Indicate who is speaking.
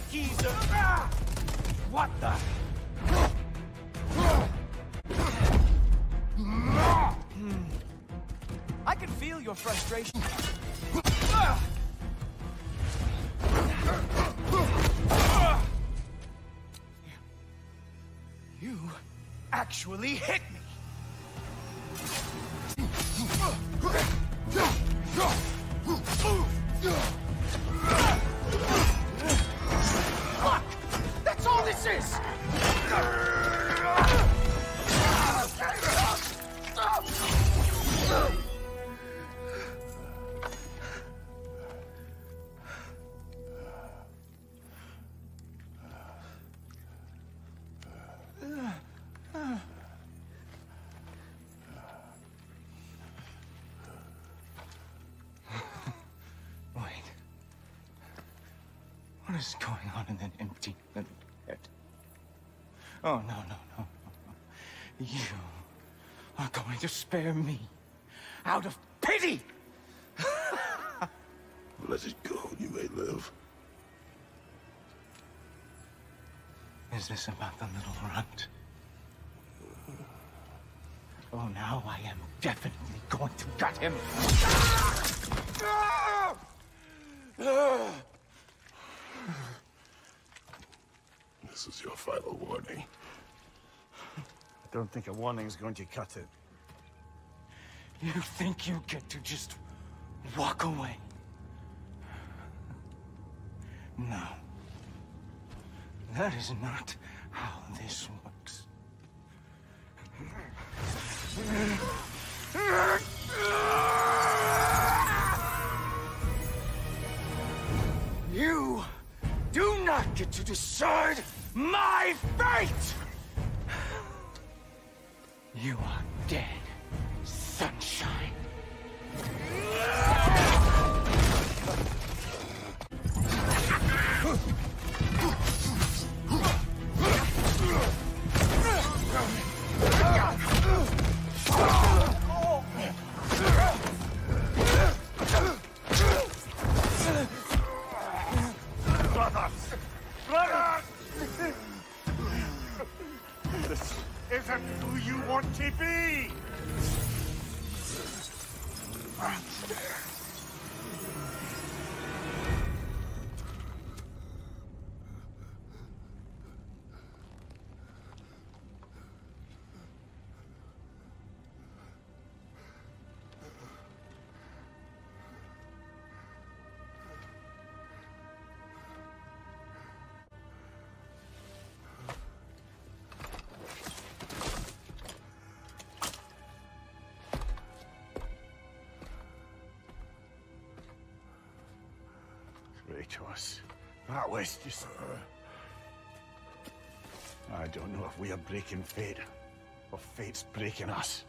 Speaker 1: geezer! What the? I can feel your frustration. You actually hit me! Fuck! That's all this is! What is going on in that empty little head? Oh, no, no, no, no. You are going to spare me out of pity!
Speaker 2: Let it go, you may live.
Speaker 1: Is this about the little runt? Oh, now I am definitely going to gut him.
Speaker 2: This is your final warning.
Speaker 3: I don't think a warning's going to cut it.
Speaker 1: You think you get to just walk away? No. That is not how this works. You do not get to decide my fate! You are dead, sunshine.
Speaker 3: This isn't who you want to be! Kratos, that was just... I don't know if we are breaking fate, or fate's breaking us.